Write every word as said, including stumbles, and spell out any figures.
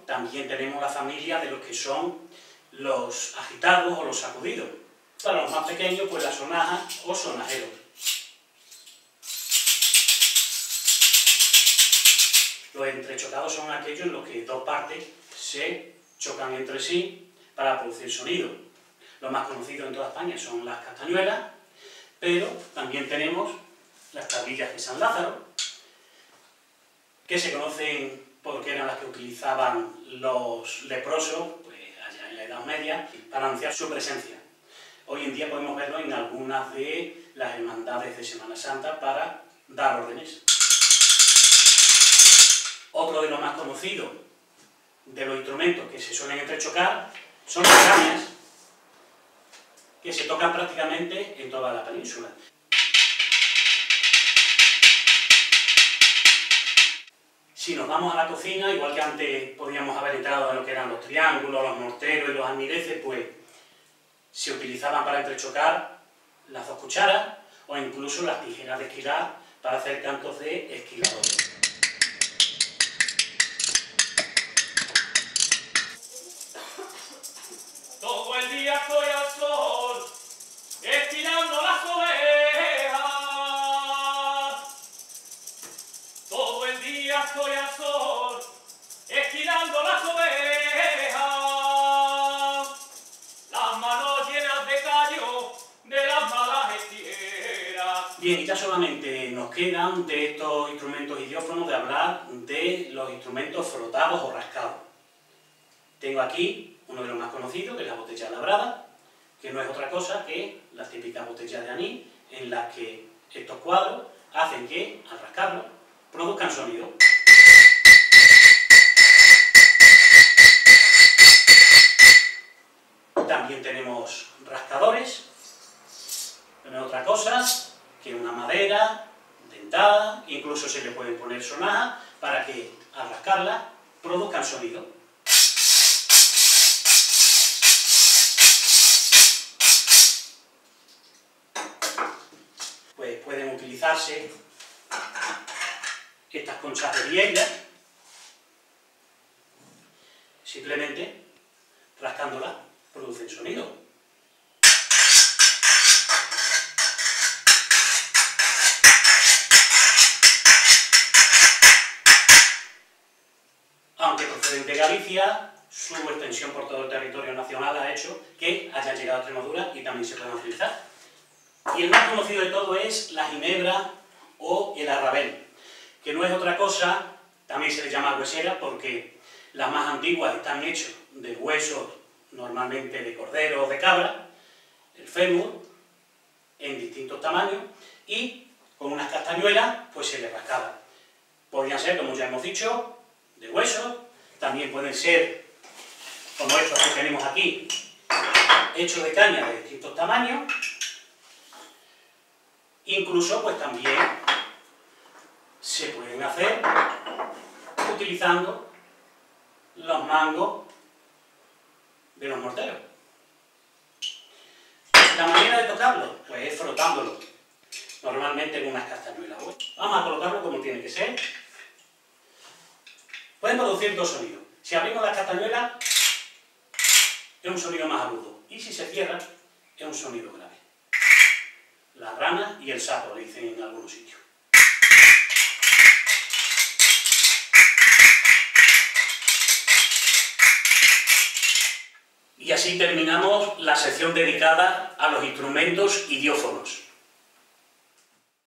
también tenemos la familia de los que son los agitados o los sacudidos. Para los más pequeños, pues la sonaja o sonajero. Los entrechocados son aquellos en los que dos partes se chocan entre sí para producir sonido. Los más conocidos en toda España son las castañuelas, pero también tenemos las tablillas de San Lázaro, que se conocen porque eran las que utilizaban los leprosos, pues allá en la Edad Media, para anunciar su presencia. Hoy en día podemos verlo en algunas de las hermandades de Semana Santa para dar órdenes. Otro de los más conocidos de los instrumentos que se suelen entrechocar son las cañas, que se tocan prácticamente en toda la península. Si nos vamos a la cocina, igual que antes podíamos haber entrado en lo que eran los triángulos, los morteros y los almireces, pues se utilizaban para entrechocar las dos cucharas o incluso las tijeras de esquilar para hacer cantos de esquiladores. Todo el día estoy al sol, estirando las ovejas. Todo el día estoy al sol, estirando las ovejas. Las manos llenas de callo de las malas estijeras. Bien, y ya solamente nos quedan de estos instrumentos idiófonos de hablar de los instrumentos frotados o rascados. Tengo aquí uno de los más conocidos, que es la botella labrada, que no es otra cosa que las típicas botellas de anís, en las que estos cuadros hacen que, al rascarlos, produzcan sonido. También tenemos rascadores, que no es otra cosa que una madera dentada, incluso se le pueden poner sonajas para que, al rascarla, produzcan sonido. Pues pueden utilizarse estas conchas de viella, simplemente rascándolas producen sonido. Aunque proceden de Galicia, su extensión por todo el territorio nacional ha hecho que hayan llegado a Extremadura y también se puedan utilizar. Y el más conocido de todo es la ginebra o el arrabel, que no es otra cosa, también se le llama huesera porque las más antiguas están hechas de huesos, normalmente de cordero o de cabra, el fémur, en distintos tamaños, y con unas castañuelas pues se le rascaba. Podrían ser, como ya hemos dicho, de hueso, también pueden ser, como estos que tenemos aquí, hechos de caña de distintos tamaños. Incluso, pues también se pueden hacer utilizando los mangos de los morteros. La manera de tocarlo, pues es frotándolo, normalmente con unas castañuelas. Vamos a colocarlo como tiene que ser. Pueden producir dos sonidos. Si abrimos las castañuelas, es un sonido más agudo, y si se cierra, es un sonido grave. La rana y el sapo, le dicen en algunos sitios. Y así terminamos la sección dedicada a los instrumentos idiófonos.